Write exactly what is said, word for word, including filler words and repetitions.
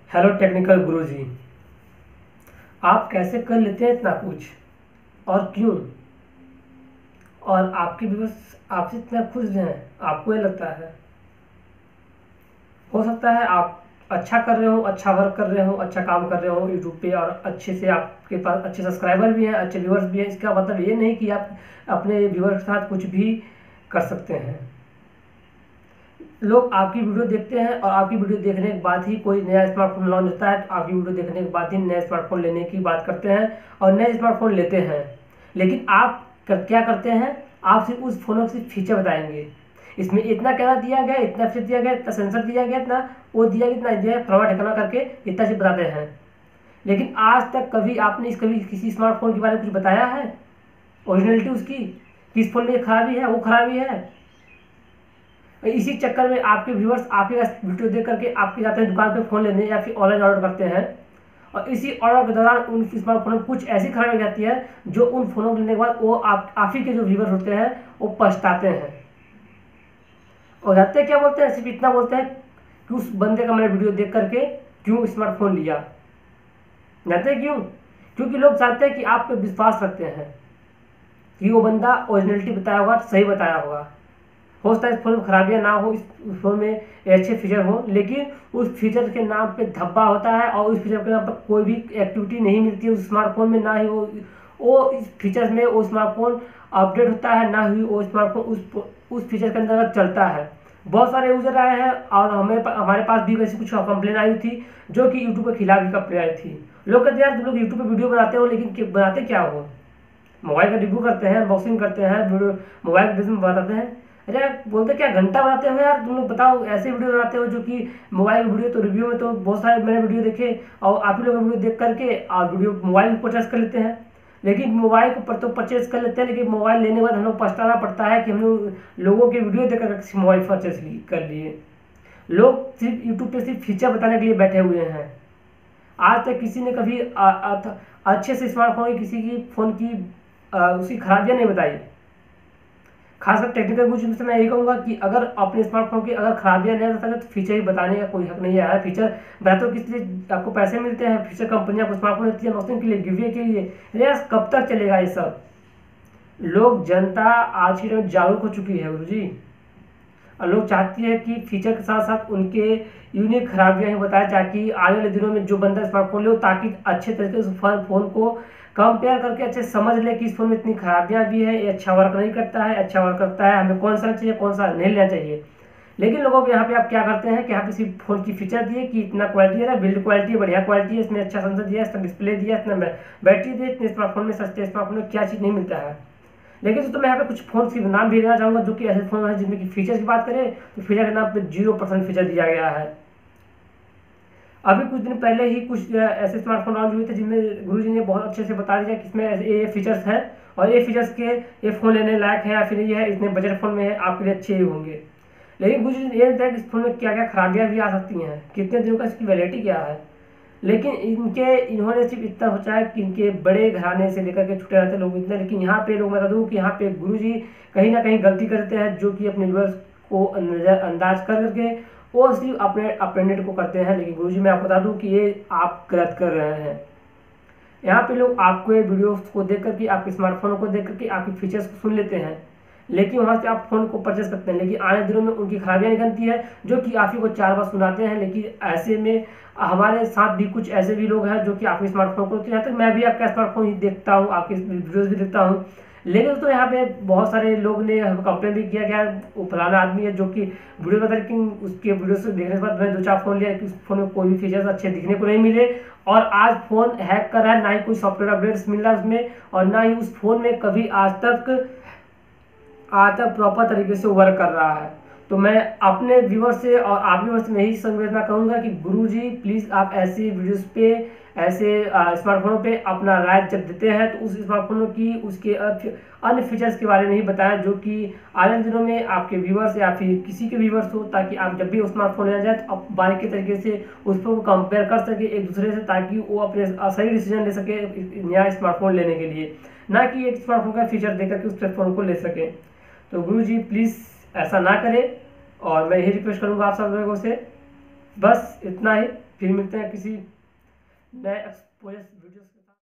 Hello technical गुरुजी। आप कैसे कर लेते हैं इतना कुछ और क्यों? और आपके व्यूअर्स आपसे इतना खुश हैं, आपको ये लगता है? हो सकता है आप अच्छा कर रहे हो, अच्छा वर्क कर रहे हो, अच्छा काम कर रहे हो यूट्यूब पे और अच्छे से आपके पास अच्छे सब्सक्राइबर भी हैं, अच्छे व्यूअर्स भी हैं। इसका मतलब ये नहीं कि आप अपने व्यूअर्स के साथ कुछ भी कर सकते हैं। लोग आपकी वीडियो देखते हैं और आपकी वीडियो देखने के बाद ही कोई नया स्मार्टफोन लॉन्च होता है तो आपकी वीडियो देखने के बाद ही नया स्मार्टफोन लेने की बात करते हैं और नए स्मार्टफोन लेते हैं। लेकिन आप कर, क्या करते हैं? आप सिर्फ उस फोन के सिर्फ फीचर बताएंगे। इसमें इतना कैमरा दिया गया, इतना फीचर दिया गया, इतना सेंसर दिया गया, इतना वो दिया गया, इतना दिया गया, फलाना ठिकाना करके इतना चीज बताते हैं। लेकिन आज तक कभी आपने इस कभी किसी स्मार्टफोन के बारे में कुछ बताया है? ओरिजिनलिटी उसकी, किस फोन में ये खराबी है, वो खराबी है। इसी चक्कर में आपके व्यूअर्स आपके वीडियो देख करके आपके जाते हैं दुकान पे फ़ोन लेने या फिर ऑनलाइन ऑर्डर करते हैं और इसी ऑर्डर के दौरान उन स्मार्टफोन में कुछ ऐसी खराबी हो जाती है जो उन फोनों को लेने के बाद वो आप आप ही के जो व्यूअर्स होते हैं वो पछताते हैं और जाते क्या बोलते हैं, सिर्फ इतना बोलते हैं कि उस बंदे का मैंने वीडियो देख करके क्यों स्मार्टफोन लिया। जानते हैं क्यों? क्योंकि लोग चाहते हैं कि आप पे विश्वास रखते हैं कि वो बंदा ओरिजिनलिटी बताया होगा, सही बताया होगा। हो सकता है इस फोन में खराबियाँ ना हो, इस फोन में अच्छे फीचर हो, लेकिन उस फीचर के नाम पे धब्बा होता है और उस फीचर के नाम पर कोई भी एक्टिविटी नहीं मिलती है उस स्मार्टफोन में। ना ही वो वो इस फीचर्स में वो स्मार्टफोन अपडेट होता है, ना ही वो स्मार्टफोन उस उस फीचर के अंदर चलता है। बहुत सारे यूजर आए हैं और हमें हमारे पास भी वैसे कुछ कंप्लेन आई थी जो कि यूट्यूब के खिलाफ भी कंप्लेन आई थी। लोग कहते हैं यार तुम लोग यूट्यूब पे वीडियो बनाते हो लेकिन बनाते क्या हो? मोबाइल का रिव्यू करते हैं, अनबॉक्सिंग करते हैं, वीडियो मोबाइल के में बताते हैं। अरे बोलते क्या घंटा बनाते हो यार तुम लोग, बताओ ऐसे वीडियो बनाते हो जो कि मोबाइल वीडियो। तो रिव्यू में तो बहुत सारे मैंने वीडियो देखे और आप ही लोग वीडियो देख करके और वीडियो मोबाइल परचेस कर लेते हैं। लेकिन मोबाइल को तो परचेस कर लेते हैं लेकिन मोबाइल लेने के बाद हम लोग पछताना पड़ता है कि हम लोग लोगों के वीडियो देख कर मोबाइल परचेस कर लिए। लोग सिर्फ यूट्यूब पे सिर्फ फीचर बताने के लिए बैठे हुए हैं। आज तक किसी ने कभी आ, आ, अच्छे से स्मार्टफोन की किसी की फ़ोन की आ, उसकी खराबियाँ नहीं बताई। खासकर टेक्निकल कुछ से मैं यही कहूँगा कि अगर अपने स्मार्टफोन की अगर खराबियाँ नहीं बता सकते तो फीचर ही बताने का कोई हक नहीं है। फीचर बताते हो किस लिए? आपको पैसे मिलते हैं, फीचर कंपनियाँ आपको स्मार्टफोन देती है अनबॉक्सिंग के लिए, गिवे के लिए। अरे कब तक चलेगा ये सब? लोग, जनता आज की डेट जागरूक हो चुकी है गुरु जी, और लोग चाहती है कि फीचर के साथ साथ उनके यूनिक खराबियाँ ही बताए ताकि आने वाले दिनों में जो बंदा स्मार्टफोन ले ताकि अच्छे तरीके से फ़ोन को कंपेयर करके अच्छे समझ ले कि इस फोन में इतनी खराबियाँ भी है, ये अच्छा वर्क नहीं करता है, अच्छा वर्क करता है, हमें कौन सा चाहिए कौन सा नहीं लेना चाहिए। लेकिन लोगों को यहाँ पे आप क्या करते हैं कि यहाँ पे सिर्फ फोन की फीचर दिए कि इतना क्वालिटी है, बिल्ड क्वालिटी बढ़िया क्वालिटी है, इसमें अच्छा सेंसर दिया, इसमें डिस्प्ले दिया, इतना बैटरी दिया, इतने स्मार्टफोन में सस्ते स्मार्टफोन में क्या चीज़ नहीं मिलता है। लेकिन दोस्तों मैं यहाँ पे कुछ फोन के नाम भी देना चाहूँगा जो कि ऐसे फोन है जिनमें कि फीचर्स की बात करें तो फीचर के नाम पे जीरो परसेंट फीचर दिया गया है। अभी कुछ दिन पहले ही कुछ ऐसे स्मार्टफोन लॉन्च हुए थे जिनमें गुरुजी ने बहुत अच्छे से बता दिया कि इसमें ये फीचर्स हैं और ये फीचर्स के ये फ़ोन लेने लायक है या फिर ये है इतने बजट फ़ोन में है, आपके लिए अच्छे ही होंगे। लेकिन गुरुजी ने ये बताया कि इस फोन में क्या क्या खराबियाँ भी आ सकती हैं, कितने दिनों का इसकी वैलिडिटी क्या है। लेकिन इनके इन्होंने सिर्फ इतना सोचा है कि इनके बड़े घराने से लेकर के छुटे रहते लोग इतने। लेकिन यहाँ पे लोग बता दूँ कि यहाँ पे गुरुजी कहीं ना कहीं गलती करते हैं जो कि अपने व्यूअर्स को नज़रअंदाज कर करके वो सिर्फ अपने अपेंडेंट को करते हैं। लेकिन गुरुजी मैं आपको बता दूं कि ये आप गलत कर रहे हैं। यहाँ पे लोग आपको ये वीडियोस को देख करके आपके स्मार्टफोन को देख करके आपके फीचर्स को सुन लेते हैं लेकिन वहाँ से आप फ़ोन को परचेस करते हैं। लेकिन आने दिनों में उनकी खराबियाँ निकलती है जो कि आप ही को चार बार सुनाते हैं। लेकिन ऐसे में हमारे साथ भी कुछ ऐसे भी लोग हैं जो कि आपके स्मार्टफोन को, तो यहाँ तक मैं भी आपका स्मार्टफोन ही देखता हूँ, आपके वीडियोज़ भी देखता हूँ। लेकिन तो यहाँ पे बहुत सारे लोग ने कंप्लेन भी किया गया वो फलाना आदमी है जो कि वीडियो बता, लेकिन उसके वीडियो से देखने के बाद मैंने दो चार फ़ोन लिया कि उस फोन में कोई भी फीचर्स अच्छे दिखने को नहीं मिले और आज फ़ोन हैक कर रहा है, ना ही कोई सॉफ्टवेयर अपडेट्स मिल रहा है उसमें और ना ही उस फोन में कभी आज तक आज तक प्रॉपर तरीके से वर्क कर रहा है। तो मैं अपने व्यूअर से और आप व्यूअर से मैं यही संवेदना कहूँगा कि गुरुजी प्लीज़ आप ऐसी वीडियोस पे ऐसे स्मार्टफोनों पे अपना राय जब देते हैं तो उस स्मार्टफोनों की उसके अन्य फीचर्स के बारे में ही बताएं जो कि आने दिनों में आपके व्यूअर्स या फिर किसी के व्यूअर्स हो, ताकि आप जब भी स्मार्टफोन लेना जाए तो आप बारीकी तरीके से उस पर कंपेयर कर सके एक दूसरे से, ताकि वो अपने सही डिसीजन ले सके नया स्मार्टफोन लेने के लिए, ना कि एक स्मार्टफोन का फीचर देकर के उस फ़ोन को ले सके। तो गुरुजी प्लीज़ ऐसा ना करें और मैं यही रिक्वेस्ट करूँगा आप सब लोगों से। बस इतना ही। फिर मिलते हैं किसी नए एक्सपोजर वीडियोस के साथ।